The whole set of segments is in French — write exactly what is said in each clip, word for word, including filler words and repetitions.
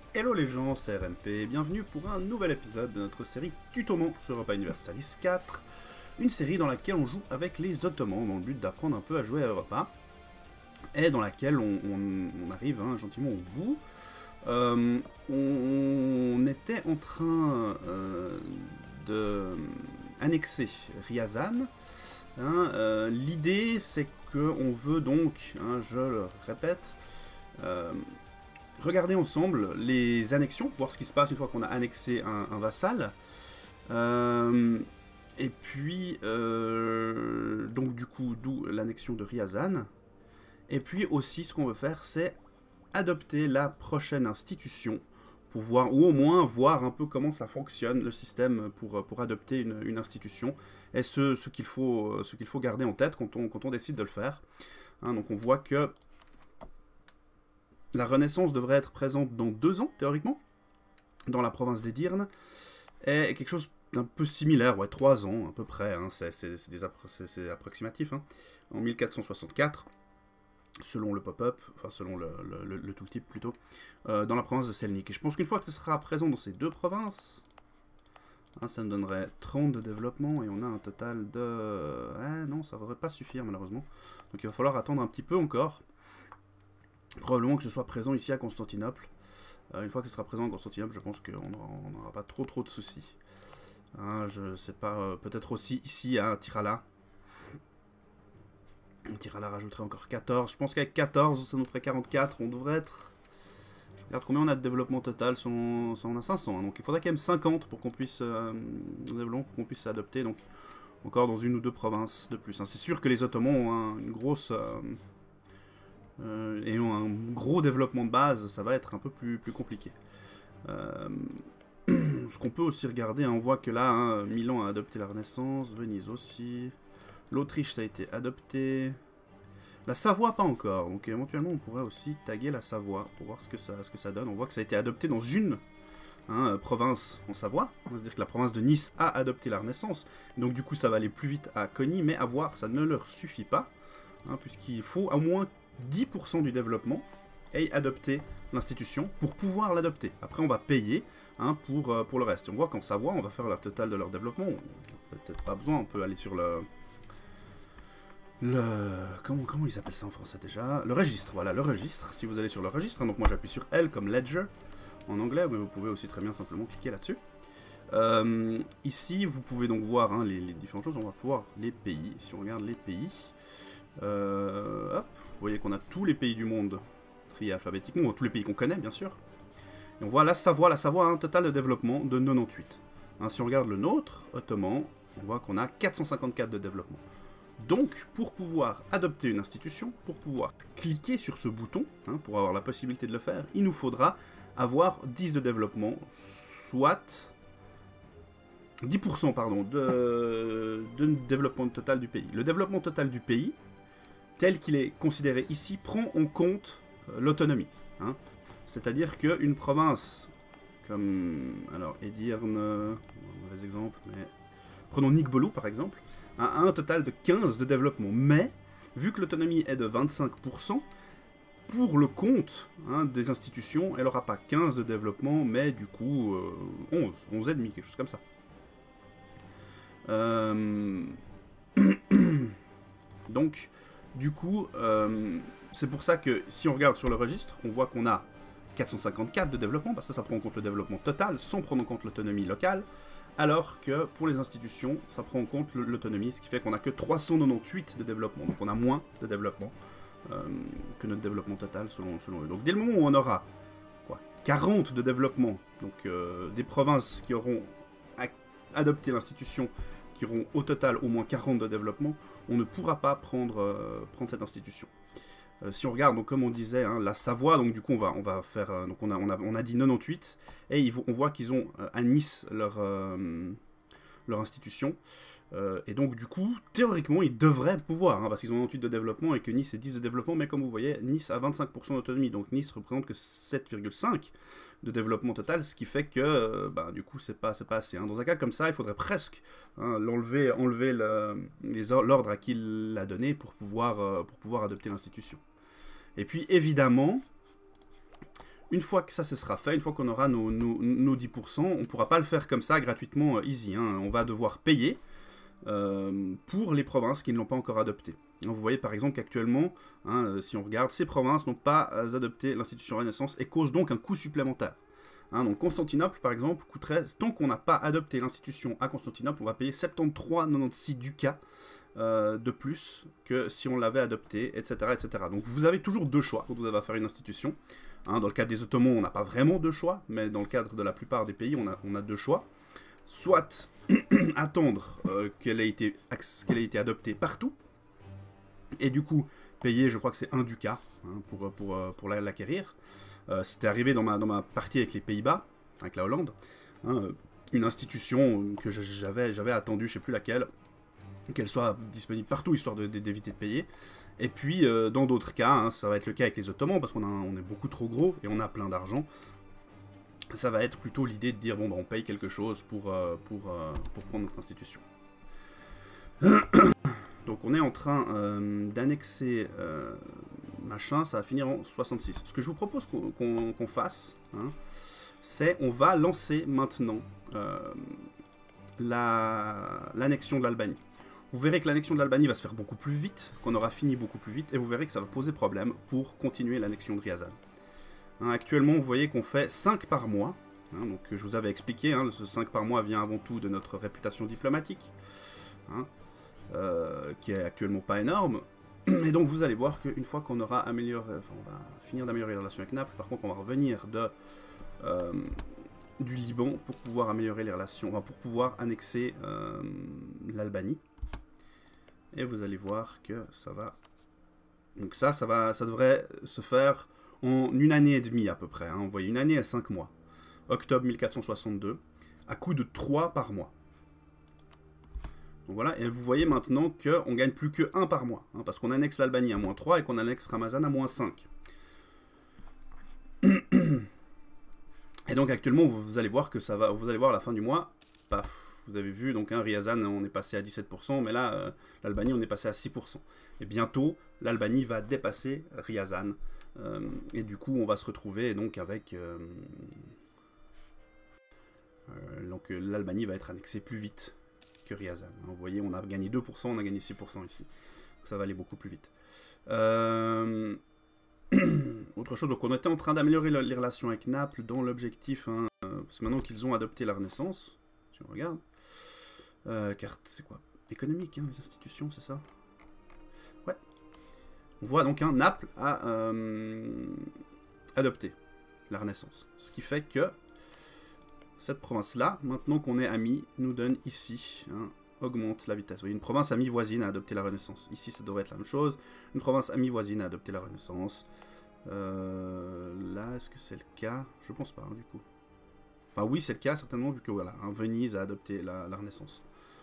Hello les gens, c'est R M P et bienvenue pour un nouvel épisode de notre série Tutoment sur Europa Universalis quatre. Une série dans laquelle on joue avec les Ottomans dans le but d'apprendre un peu à jouer à Europa. Et dans laquelle on, on, on arrive hein, gentiment au bout. Euh, on, on était en train euh, de annexer Ryazan. Hein, euh, L'idée c'est qu'on veut donc, hein, je le répète, euh, regarder ensemble les annexions, voir ce qui se passe une fois qu'on a annexé un, un vassal. Euh, et puis, euh, donc du coup, d'où l'annexion de Ryazan. Et puis aussi, ce qu'on veut faire, c'est adopter la prochaine institution, pour voir, ou au moins voir un peu comment ça fonctionne, le système, pour, pour adopter une, une institution, et ce, ce qu'il faut, ce qu'il faut garder en tête quand on, quand on décide de le faire. Hein, donc on voit que la Renaissance devrait être présente dans deux ans, théoriquement, dans la province d'Edirne, et quelque chose d'un peu similaire, ouais, trois ans à peu près, hein, c'est appro approximatif, hein, en mille quatre cent soixante-quatre, selon le pop-up, enfin selon le, le, le, le tooltip plutôt, euh, dans la province de Selnik. Et je pense qu'une fois que ce sera présent dans ces deux provinces, hein, ça nous donnerait trente de développement, et on a un total de... Eh non, ça ne devrait pas suffire malheureusement, donc il va falloir attendre un petit peu encore. Probablement que ce soit présent ici à Constantinople. Euh, une fois que ce sera présent à Constantinople, je pense qu'on n'aura pas trop trop de soucis. Hein, je sais pas, euh, peut-être aussi ici à Tirala. Tirala rajouterait encore quatorze. Je pense qu'avec quatorze, ça nous ferait quarante-quatre. On devrait être... Je regarde combien on a de développement total. Ça, on a cinq cents. Hein, donc il faudrait quand même cinquante pour qu'on puisse, euh, pour qu'on puisse s'adopter. Donc encore dans une ou deux provinces de plus. Hein. C'est sûr que les Ottomans ont hein, une grosse... Euh, Euh, et ont un gros développement de base, ça va être un peu plus, plus compliqué. Euh, ce qu'on peut aussi regarder, hein, on voit que là, hein, Milan a adopté la Renaissance, Venise aussi, l'Autriche ça a été adopté, la Savoie pas encore, donc éventuellement on pourrait aussi taguer la Savoie pour voir ce que ça, ce que ça donne. On voit que ça a été adopté dans une hein, province en Savoie, c'est-à-dire que la province de Nice a adopté la Renaissance, donc du coup ça va aller plus vite à Coni, mais à voir, ça ne leur suffit pas, hein, puisqu'il faut au moins dix pour cent du développement et adopter l'institution pour pouvoir l'adopter. Après, on va payer hein, pour, euh, pour le reste. Et on voit qu'en Savoie, on va faire la totale de leur développement. Peut-être pas besoin, on peut aller sur le... le comment, comment ils appellent ça en français déjà? Le registre, voilà, le registre. Si vous allez sur le registre, hein, donc moi j'appuie sur L comme Ledger en anglais, mais vous pouvez aussi très bien simplement cliquer là-dessus. Euh, ici, vous pouvez donc voir hein, les, les différentes choses. On va pouvoir les pays. Si on regarde les pays... Euh, hop, vous voyez qu'on a tous les pays du monde triés alphabétiquement, tous les pays qu'on connaît bien sûr. Et on voit la Savoie, la Savoie a un total de développement de quatre-vingt-dix-huit. Hein, si on regarde le nôtre, ottoman, on voit qu'on a quatre cent cinquante-quatre de développement. Donc, pour pouvoir adopter une institution, pour pouvoir cliquer sur ce bouton, hein, pour avoir la possibilité de le faire, il nous faudra avoir dix de développement, soit... dix pour cent pardon, de, de développement total du pays. Le développement total du pays, tel qu'il est considéré ici, prend en compte euh, l'autonomie. Hein. C'est-à-dire qu'une province comme... Alors, Edirne, euh, mauvais exemple, mais... Prenons Nikbolu, par exemple, a un total de quinze de développement. Mais, vu que l'autonomie est de vingt-cinq pour cent, pour le compte hein, des institutions, elle n'aura pas quinze de développement, mais du coup, euh, onze, onze et demi, quelque chose comme ça. Euh... Donc, du coup, euh, c'est pour ça que si on regarde sur le registre, on voit qu'on a quatre cent cinquante-quatre de développement, parce que ça, ça prend en compte le développement total, sans prendre en compte l'autonomie locale, alors que pour les institutions, ça prend en compte l'autonomie, ce qui fait qu'on n'a que trois cent quatre-vingt-dix-huit de développement, donc on a moins de développement euh, que notre développement total selon, selon eux. Donc dès le moment où on aura quoi, quarante de développement, donc euh, des provinces qui auront adopté l'institution, qui auront au total au moins quarante de développement, on ne pourra pas prendre, euh, prendre cette institution. Euh, si on regarde, donc, comme on disait, hein, la Savoie, donc du coup on va, on va faire, euh, donc on a, on, a, on a dit quatre-vingt-dix-huit, et ils, on voit qu'ils ont euh, à Nice leur, euh, leur institution, euh, et donc du coup, théoriquement, ils devraient pouvoir, hein, parce qu'ils ont quatre-vingt-huit de développement et que Nice est dix de développement, mais comme vous voyez, Nice a vingt-cinq pour cent d'autonomie, donc Nice représente que sept virgule cinq de développement total, ce qui fait que, euh, bah, du coup, c'est pas, c'est pas assez. Hein. Dans un cas comme ça, il faudrait presque hein, l'enlever, enlever l'ordre à qui il l'a donné pour pouvoir, euh, pour pouvoir adopter l'institution. Et puis, évidemment, Une fois que ça, ce sera fait, une fois qu'on aura nos, nos, nos dix pour cent, on ne pourra pas le faire comme ça gratuitement, easy. Hein. On va devoir payer euh, pour les provinces qui ne l'ont pas encore adopté. Vous voyez par exemple qu'actuellement, hein, si on regarde, ces provinces n'ont pas adopté l'institution Renaissance et causent donc un coût supplémentaire. Hein, donc Constantinople, par exemple, coûterait, tant qu'on n'a pas adopté l'institution à Constantinople, on va payer soixante-treize virgule quatre-vingt-seize ducats euh, de plus que si on l'avait adopté, et cetera, et cetera. Donc vous avez toujours deux choix quand vous avez à faire une institution. Hein, dans le cadre des Ottomans, on n'a pas vraiment deux choix, mais dans le cadre de la plupart des pays, on a, on a deux choix. Soit attendre euh, qu'elle ait été, qu'elle ait été adoptée partout, et du coup payer, je crois que c'est un ducat hein, pour, pour, pour l'acquérir. Euh, C'était arrivé dans ma, dans ma partie avec les Pays-Bas, avec la Hollande, hein, une institution que j'avais attendu, je ne sais plus laquelle, qu'elle soit disponible partout, histoire d'éviter de, de, de payer. Et puis, euh, dans d'autres cas, hein, ça va être le cas avec les Ottomans, parce qu'on on est beaucoup trop gros et on a plein d'argent. Ça va être plutôt l'idée de dire, bon, bah, on paye quelque chose pour, euh, pour, euh, pour prendre notre institution. Donc, on est en train euh, d'annexer euh, machin, ça va finir en soixante-six. Ce que je vous propose qu'on qu'on, qu'on fasse, hein, c'est on va lancer maintenant euh, l'annexion la, de l'Albanie. Vous verrez que l'annexion de l'Albanie va se faire beaucoup plus vite, qu'on aura fini beaucoup plus vite, et vous verrez que ça va poser problème pour continuer l'annexion de Ryazan. Hein, actuellement, vous voyez qu'on fait cinq par mois. Hein, donc, je vous avais expliqué, hein, ce cinq par mois vient avant tout de notre réputation diplomatique, hein, euh, qui est actuellement pas énorme. Et donc, vous allez voir qu'une fois qu'on aura amélioré, enfin, on va finir d'améliorer les relations avec Naples, par contre, on va revenir de... Euh, du Liban pour pouvoir améliorer les relations, enfin, pour pouvoir annexer euh, l'Albanie. Et vous allez voir que ça va... Donc ça, ça, va, ça devrait se faire en une année et demie à peu près. Hein. Vous voyez, une année et cinq mois. Octobre mille quatre cent soixante-deux, à coût de trois par mois. Donc voilà, et vous voyez maintenant qu'on ne gagne plus que un par mois. Hein, parce qu'on annexe l'Albanie à moins trois et qu'on annexe Ramazan à moins cinq. Et donc actuellement, vous allez voir que ça va... Vous allez voir à la fin du mois, paf. Vous avez vu, donc hein, Ryazan, on est passé à dix-sept pour cent, mais là, euh, l'Albanie, on est passé à six pour cent. Et bientôt, l'Albanie va dépasser Ryazan. Euh, et du coup, on va se retrouver donc avec... Euh, euh, donc l'Albanie va être annexée plus vite que Ryazan. Vous voyez, on a gagné deux pour cent, on a gagné six pour cent ici. Donc ça va aller beaucoup plus vite. Euh... Autre chose, donc on était en train d'améliorer les relations avec Naples dans l'objectif, hein, parce que maintenant qu'ils ont adopté la Renaissance, si on regarde... Euh, carte, c'est quoi? Économique, hein, les institutions, c'est ça? Ouais. On voit donc un hein, Naples a euh, adopté la Renaissance. Ce qui fait que cette province-là, maintenant qu'on est amis, nous donne ici, hein, augmente la vitesse. Vous voyez, une province amie voisine a adopté la Renaissance. Ici, ça devrait être la même chose. Une province amie voisine a adopté la Renaissance. Euh, là, est-ce que c'est le cas? Je pense pas, hein, du coup. Enfin, oui, c'est le cas, certainement, vu que voilà, hein, Venise a adopté la, la Renaissance.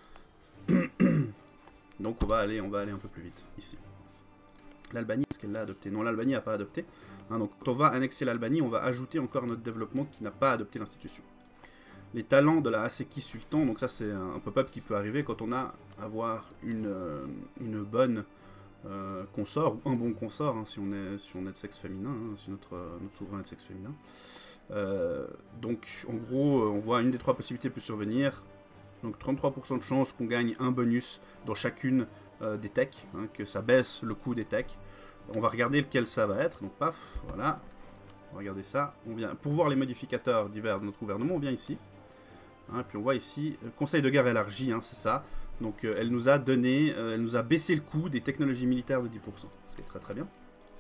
Donc on va aller, on va aller un peu plus vite ici. L'Albanie, est-ce qu'elle l'a adopté? Non, l'Albanie n'a pas adopté. Hein, donc quand on va annexer l'Albanie, on va ajouter encore notre développement qui n'a pas adopté l'institution. Les talents de la Haseki Sultan, donc ça c'est un pop-up qui peut arriver quand on a à avoir une, euh, une bonne euh, consort, ou un bon consort, hein, si, on est, si on est de sexe féminin, hein, si notre, euh, notre souverain est de sexe féminin. Euh, donc en gros, on voit une des trois possibilités peut survenir. Donc trente-trois pour cent de chance qu'on gagne un bonus dans chacune euh, des techs, hein, que ça baisse le coût des techs. On va regarder lequel ça va être, donc paf, voilà. On va regarder ça. On vient, pour voir les modificateurs divers de notre gouvernement, on vient ici. Hein, puis on voit ici, euh, conseil de guerre élargi, hein, c'est ça. Donc euh, elle nous a donné, euh, elle nous a baissé le coût des technologies militaires de dix pour cent, ce qui est très très bien.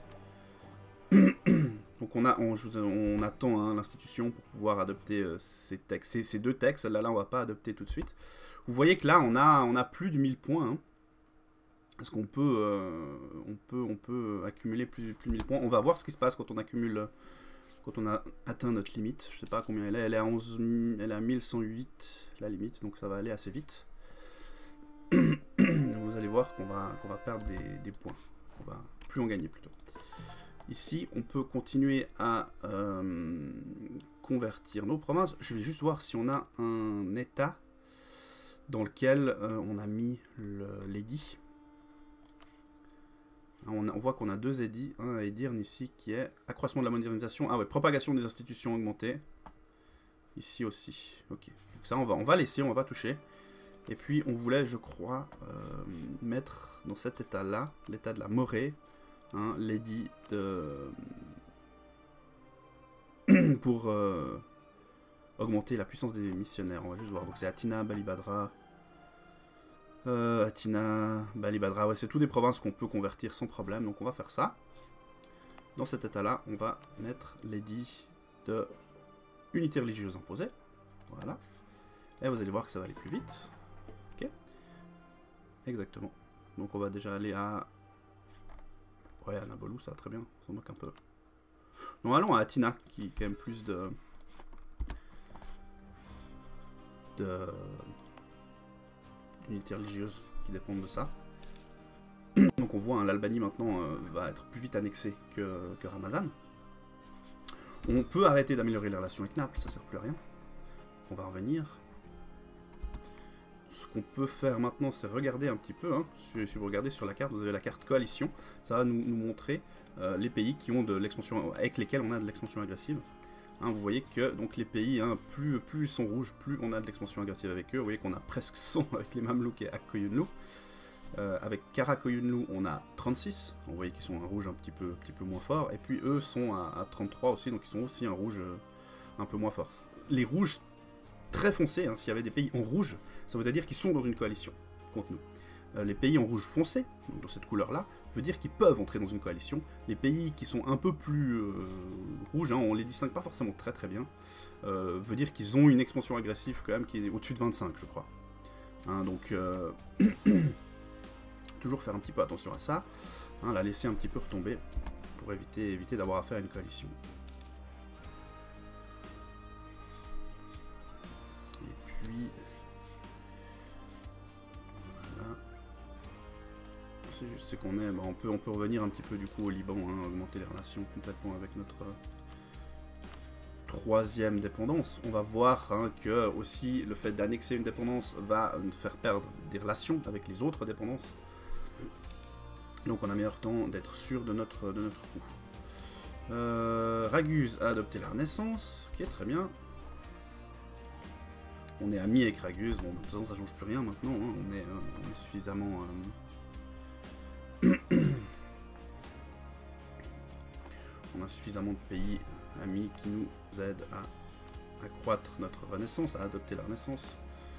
Donc on, a, on, on attend hein, l'institution pour pouvoir adopter euh, ces, textes, ces, ces deux textes. Celle-là, là, on ne va pas adopter tout de suite. Vous voyez que là, on a, on a plus de mille points. Hein. Est-ce qu'on peut, euh, on peut, on peut accumuler plus, plus de mille points? On va voir ce qui se passe quand on accumule, quand on a atteint notre limite. Je ne sais pas combien elle est. Elle est à, onze, elle est à mille cent huit, la limite. Donc ça va aller assez vite. Vous allez voir qu'on va, qu'on va perdre des, des points. On va plus en gagner plutôt. Ici, on peut continuer à euh, convertir nos provinces. Je vais juste voir si on a un état dans lequel euh, on a mis l'édit. On, a, on voit qu'on a deux édits, un à Edirne ici qui est accroissement de la modernisation, ah ouais, propagation des institutions augmentées. Ici aussi, ok. Donc ça on va, on va laisser, on va pas toucher. Et puis on voulait, je crois, euh, mettre dans cet état-là, l'état de la Morée, hein, l'édit de... pour euh, augmenter la puissance des missionnaires. On va juste voir, donc c'est Atina, Balibadra... Euh, Atina, Balibadra, ouais, c'est tous des provinces qu'on peut convertir sans problème, donc on va faire ça. Dans cet état-là, on va mettre l'édit de unité religieuse imposée. Voilà. Et vous allez voir que ça va aller plus vite. Ok. Exactement. Donc on va déjà aller à... Ouais, à Nabolou, ça va très bien, on s'en moque un peu. Donc allons à Atina, qui est quand même plus de... de... unités religieuses qui dépendent de ça. Donc on voit, hein, l'Albanie maintenant euh, va être plus vite annexée que, que Ramazan. On peut arrêter d'améliorer les relations avec Naples, ça sert plus à rien. On va revenir. Ce qu'on peut faire maintenant, c'est regarder un petit peu. Hein. Si, si vous regardez sur la carte, vous avez la carte coalition. Ça va nous, nous montrer euh, les pays qui ont de l'expansion, avec lesquels on a de l'expansion agressive. Hein, vous voyez que donc les pays, hein, plus, plus ils sont rouges, plus on a de l'expansion agressive avec eux. Vous voyez qu'on a presque cent avec les Mamelouks et Akkoyunlu. Euh, avec Karakoyunlu, on a trente-six. Vous voyez qu'ils sont un rouge un petit peu, petit peu moins fort. Et puis eux sont à, à trente-trois aussi, donc ils sont aussi un rouge euh, un peu moins fort. Les rouges très foncés, hein, s'il y avait des pays en rouge, ça veut dire qu'ils sont dans une coalition contre nous. Euh, les pays en rouge foncé, donc dans cette couleur-là, veut dire qu'ils peuvent entrer dans une coalition. Les pays qui sont un peu plus euh, rouges, hein, on les distingue pas forcément très très bien, euh, veut dire qu'ils ont une expansion agressive quand même qui est au-dessus de vingt-cinq, je crois. Hein, donc, euh... toujours faire un petit peu attention à ça, hein, la laisser un petit peu retomber pour éviter, éviter d'avoir affaire à une coalition. Et puis... voilà. C'est juste c'est qu'on est, bah on, peut, on peut revenir un petit peu du coup au Liban, hein, augmenter les relations complètement avec notre euh, troisième dépendance. On va voir, hein, que aussi le fait d'annexer une dépendance va nous faire perdre des relations avec les autres dépendances. Donc on a meilleur temps d'être sûr de notre, de notre coup. Euh, Raguse a adopté la Renaissance, ok, très bien. On est amis avec Raguse, bon de toute façon ça change plus rien maintenant, hein. on, est, euh, on est suffisamment... Euh... on a suffisamment de pays amis qui nous aident à accroître notre Renaissance, à adopter la Renaissance.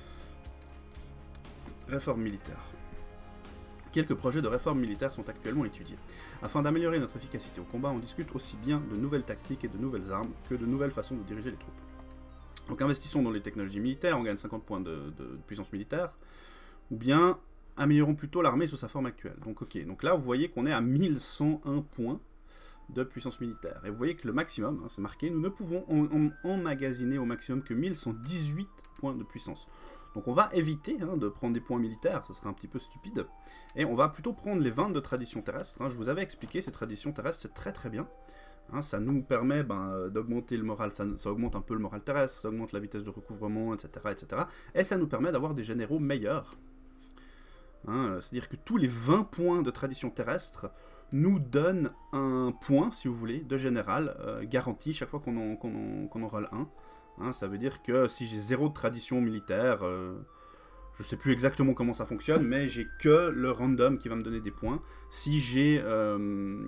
Réforme militaire. Quelques projets de réforme militaire sont actuellement étudiés. Afin d'améliorer notre efficacité au combat, on discute aussi bien de nouvelles tactiques et de nouvelles armes que de nouvelles façons de diriger les troupes. Donc investissons dans les technologies militaires, on gagne cinquante points de, de, de puissance militaire, ou bien améliorons plutôt l'armée sous sa forme actuelle. Donc ok, donc là vous voyez qu'on est à mille cent un points de puissance militaire. Et vous voyez que le maximum, hein, c'est marqué, nous ne pouvons en, en, emmagasiner au maximum que mille cent dix-huit points de puissance. Donc on va éviter, hein, de prendre des points militaires, ça serait un petit peu stupide, et on va plutôt prendre les vingt de tradition terrestre. Hein. Je vous avais expliqué, ces traditions terrestres, c'est très très bien. Hein, ça nous permet, ben, d'augmenter le moral, ça, ça augmente un peu le moral terrestre, ça augmente la vitesse de recouvrement, et cetera, et cetera. Et ça nous permet d'avoir des généraux meilleurs. Hein, c'est-à-dire que tous les vingt points de tradition terrestre nous donnent un point, si vous voulez, de général, euh, garanti chaque fois qu'on en, qu'on en, qu'on en roll un. Hein, ça veut dire que si j'ai zéro de tradition militaire, euh, je sais plus exactement comment ça fonctionne, mais j'ai que le random qui va me donner des points. Si j'ai, euh,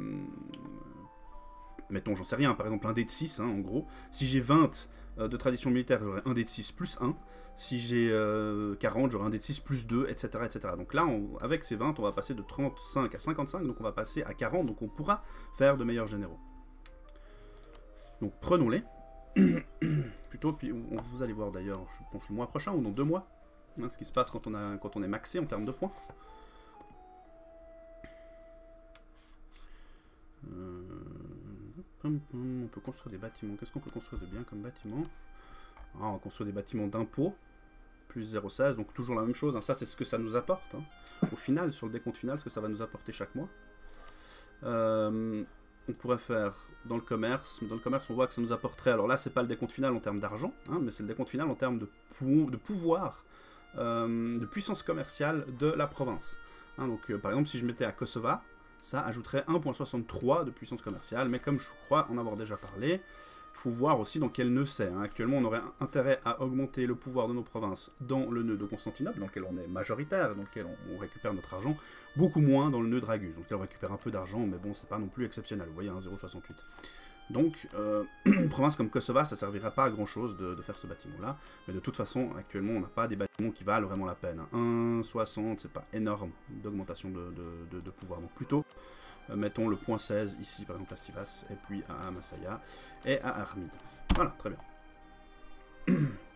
mettons, j'en sais rien, par exemple un dé de six, hein, en gros, si j'ai vingt euh, de tradition militaire, j'aurai un dé de six plus un. Si j'ai euh, quarante, j'aurai un dé de six plus deux, et cetera, et cetera. Donc là, on, avec ces vingt, on va passer de trente-cinq à cinquante-cinq, donc on va passer à quarante, donc on pourra faire de meilleurs généraux. Donc prenons-les. Plutôt, puis on, vous allez voir d'ailleurs, je pense le mois prochain ou dans deux mois, hein, ce qui se passe quand on, a, quand on est maxé en termes de points. Euh, on peut construire des bâtiments. Qu'est-ce qu'on peut construire de bien comme bâtiment? Ah, on construit des bâtiments d'impôts, plus zéro virgule seize, donc toujours la même chose. Hein. Ça, c'est ce que ça nous apporte. Hein. Au final, sur le décompte final, ce que ça va nous apporter chaque mois. Euh, on pourrait faire dans le commerce, mais dans le commerce on voit que ça nous apporterait, alors là c'est pas le décompte final en termes d'argent, hein, mais c'est le décompte final en termes de, pou de pouvoir, euh, de puissance commerciale de la province. Hein, donc euh, par exemple si je mettais à Kosova, ça ajouterait un virgule soixante-trois de puissance commerciale, mais comme je crois en avoir déjà parlé, il faut voir aussi dans quel nœud c'est. Hein. Actuellement, on aurait intérêt à augmenter le pouvoir de nos provinces dans le nœud de Constantinople, dans lequel on est majoritaire, dans lequel on, on récupère notre argent, beaucoup moins dans le nœud Dragus, dans lequel on récupère un peu d'argent, mais bon, c'est pas non plus exceptionnel, vous voyez, un zéro virgule soixante-huit. Donc, euh, une province comme Kosova, ça servira pas à grand chose de, de faire ce bâtiment-là, mais de toute façon, actuellement, on n'a pas des bâtiments qui valent vraiment la peine. Hein. un virgule soixante, c'est pas énorme d'augmentation de, de, de, de pouvoir, donc plutôt... Euh, mettons le point seize ici, par exemple à Sivas, et puis à Masaya, et à Armide. Voilà, très bien.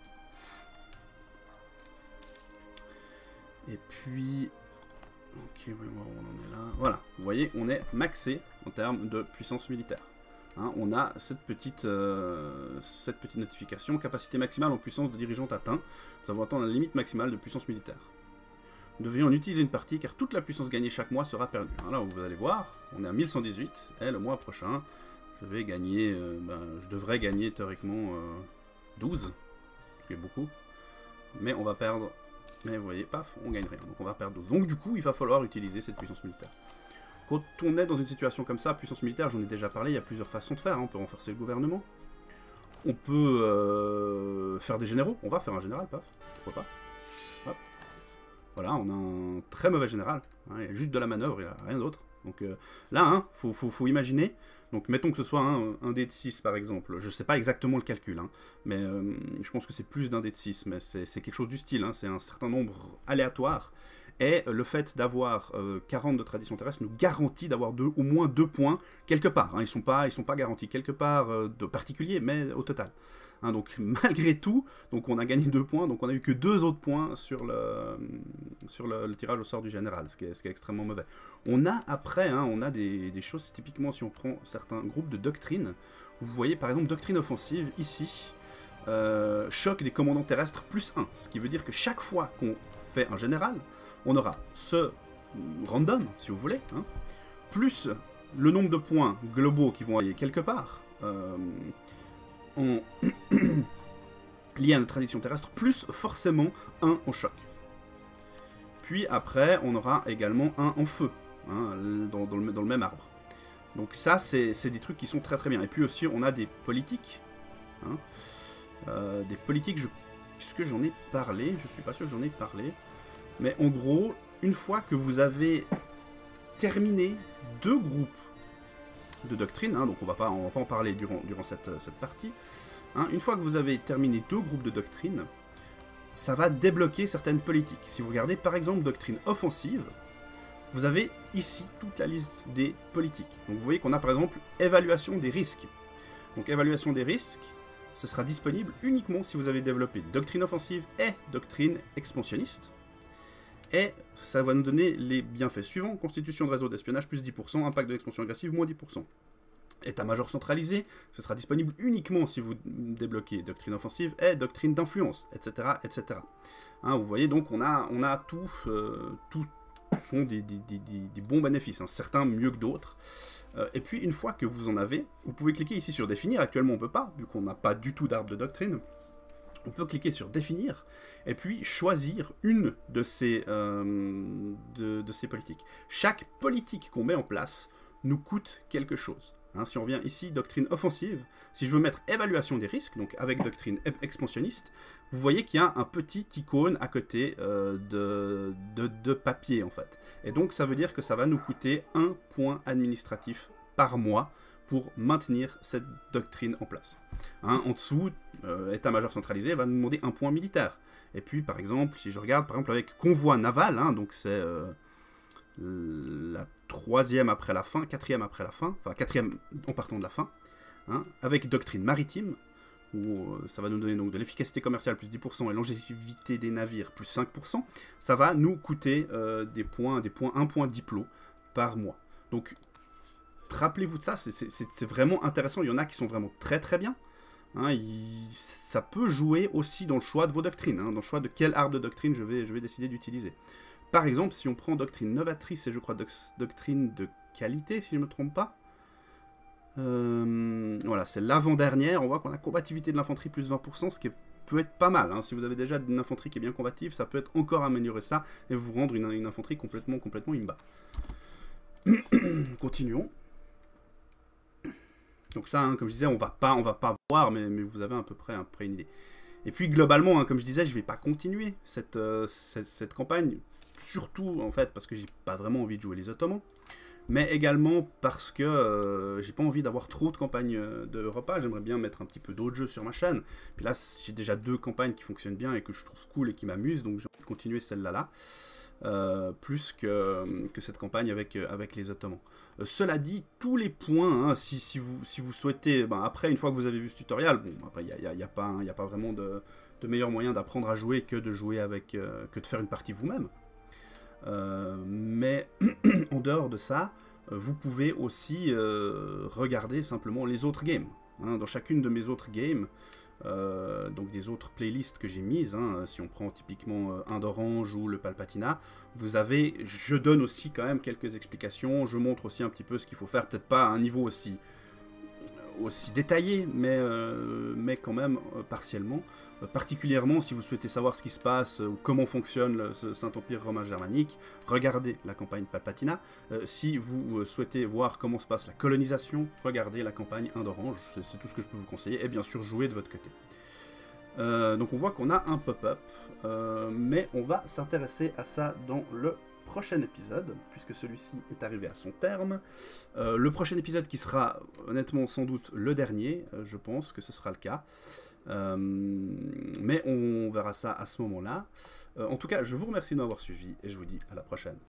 Et puis... Ok, oui, on en est là. Voilà, vous voyez, on est maxé en termes de puissance militaire. Hein, on a cette petite, euh, cette petite notification, capacité maximale en puissance de dirigeante atteint. Nous avons atteint la limite maximale de puissance militaire. Nous devrions en utiliser une partie car toute la puissance gagnée chaque mois sera perdue. Alors vous allez voir, on est à mille cent dix-huit et le mois prochain, je vais gagner, euh, ben, je devrais gagner théoriquement euh, douze, ce qui est beaucoup, mais on va perdre, mais vous voyez, paf, on gagne rien, donc on va perdre douze. Donc du coup, il va falloir utiliser cette puissance militaire. Quand on est dans une situation comme ça, puissance militaire, j'en ai déjà parlé, il y a plusieurs façons de faire, hein. On peut renforcer le gouvernement, on peut euh, faire des généraux, on va faire un général, paf, pourquoi pas. Hop. Voilà, on a un très mauvais général, hein, il y a juste de la manœuvre, il n'y a rien d'autre. Donc euh, là, il hein, faut, faut, faut imaginer, donc mettons que ce soit hein, un dé de six par exemple, je ne sais pas exactement le calcul, hein, mais euh, je pense que c'est plus d'un dé de six, mais c'est quelque chose du style, hein, c'est un certain nombre aléatoire, et le fait d'avoir euh, quarante de tradition terrestre nous garantit d'avoir au moins deux points quelque part, hein, ils ne sont, sont pas garantis quelque part euh, de particulier, mais au total. Hein, donc malgré tout, donc on a gagné deux points, donc on a eu que deux autres points sur le, sur le, le tirage au sort du général, ce qui est, ce qui est extrêmement mauvais. On a après, hein, on a des, des choses, typiquement si on prend certains groupes de doctrines, vous voyez par exemple doctrine offensive, ici, euh, choc des commandants terrestres plus un, ce qui veut dire que chaque fois qu'on fait un général, on aura ce random, si vous voulez, hein, plus le nombre de points globaux qui vont aller quelque part, euh, en lié à notre tradition terrestre, plus forcément un en choc. Puis après, on aura également un en feu, hein, dans, dans, le, dans le même arbre. Donc ça, c'est des trucs qui sont très très bien. Et puis aussi, on a des politiques. Hein, euh, des politiques, je, est-ce que j'en ai parlé? Je suis pas sûr que j'en ai parlé. Mais en gros, une fois que vous avez terminé deux groupes de doctrine, hein, donc on va pas, on va pas en parler durant, durant cette, cette partie, hein, une fois que vous avez terminé deux groupes de doctrine, ça va débloquer certaines politiques. Si vous regardez par exemple doctrine offensive, vous avez ici toute la liste des politiques. Donc vous voyez qu'on a par exemple évaluation des risques. Donc évaluation des risques, ce sera disponible uniquement si vous avez développé doctrine offensive et doctrine expansionniste. Et ça va nous donner les bienfaits suivants. Constitution de réseau d'espionnage, plus dix pour cent. Impact de l'expansion agressive, moins dix pour cent. État-major centralisé, ce sera disponible uniquement si vous débloquez doctrine offensive et doctrine d'influence, et cetera, et cetera. Hein, vous voyez, donc on a, on a tout, euh, tout sont des, des, des, des bons bénéfices, hein, certains mieux que d'autres. Euh, et puis, une fois que vous en avez, vous pouvez cliquer ici sur définir. Actuellement, on ne peut pas, vu qu'on n'a pas du tout d'arbre de doctrine. On peut cliquer sur définir et puis choisir une de ces, euh, de, de ces politiques. Chaque politique qu'on met en place nous coûte quelque chose. Hein, si on revient ici, doctrine offensive, si je veux mettre évaluation des risques, donc avec doctrine expansionniste, vous voyez qu'il y a un petit icône à côté euh, de, de, de papier en fait. Et donc ça veut dire que ça va nous coûter un point administratif par mois pour maintenir cette doctrine en place. Hein, en dessous, euh, état-major centralisé va nous demander un point militaire. Et puis, par exemple, si je regarde, par exemple, avec convoi naval, hein, donc c'est euh, la troisième après la fin, quatrième après la fin, enfin quatrième en partant de la fin, hein, avec doctrine maritime, où euh, ça va nous donner donc de l'efficacité commerciale plus dix pour cent et longévité des navires plus cinq pour cent, ça va nous coûter euh, des points, des points, un point diplo par mois. Donc, rappelez-vous de ça, c'est vraiment intéressant. Il y en a qui sont vraiment très très bien. Hein, il, ça peut jouer aussi dans le choix de vos doctrines, hein, dans le choix de quel arbre de doctrine je vais, je vais décider d'utiliser. Par exemple, si on prend doctrine novatrice et je crois doc, doctrine de qualité, si je ne me trompe pas, euh, voilà, c'est l'avant-dernière. On voit qu'on a combativité de l'infanterie plus vingt pour cent, ce qui peut être pas mal. Hein. Si vous avez déjà une infanterie qui est bien combative, ça peut être encore améliorer ça et vous rendre une, une infanterie complètement, complètement imba. Continuons. Donc ça, hein, comme je disais, on va pas, on va pas voir, mais, mais vous avez à peu près, à peu près une idée. Et puis globalement, hein, comme je disais, je vais pas continuer cette, euh, cette, cette campagne, surtout en fait parce que j'ai pas vraiment envie de jouer les Ottomans, mais également parce que euh, j'ai pas envie d'avoir trop de campagnes de repas. J'aimerais bien mettre un petit peu d'autres jeux sur ma chaîne. Puis là, j'ai déjà deux campagnes qui fonctionnent bien et que je trouve cool et qui m'amusent, donc j'ai envie de continuer celle-là là. Euh, plus que, que cette campagne avec, avec les Ottomans. Euh, cela dit, tous les points, hein, si, si, vous, si vous souhaitez, ben, après, une fois que vous avez vu ce tutoriel, bon, après, il n'y a, y a, y a, pas, hein, y a pas vraiment de, de meilleur moyen d'apprendre à jouer que de jouer avec, euh, que de faire une partie vous-même. Euh, mais en dehors de ça, vous pouvez aussi euh, regarder simplement les autres games. Hein, dans chacune de mes autres games, Euh, donc des autres playlists que j'ai mises, hein, si on prend typiquement euh, Indorange ou le Palpatina, vous avez, je donne aussi quand même quelques explications, je montre aussi un petit peu ce qu'il faut faire, peut-être pas à un niveau aussi, aussi détaillé, mais, euh, mais quand même euh, partiellement, euh, particulièrement si vous souhaitez savoir ce qui se passe euh, ou comment fonctionne le, ce Saint-Empire romain germanique, regardez la campagne Palpatina. Euh, si vous euh, souhaitez voir comment se passe la colonisation, regardez la campagne Indorange, c'est tout ce que je peux vous conseiller, et bien sûr jouez de votre côté. Euh, donc on voit qu'on a un pop-up, euh, mais on va s'intéresser à ça dans le prochain épisode, puisque celui-ci est arrivé à son terme. Euh, le prochain épisode qui sera honnêtement sans doute le dernier, euh, je pense que ce sera le cas. Euh, mais on verra ça à ce moment-là. Euh, en tout cas, je vous remercie de m'avoir suivi et je vous dis à la prochaine.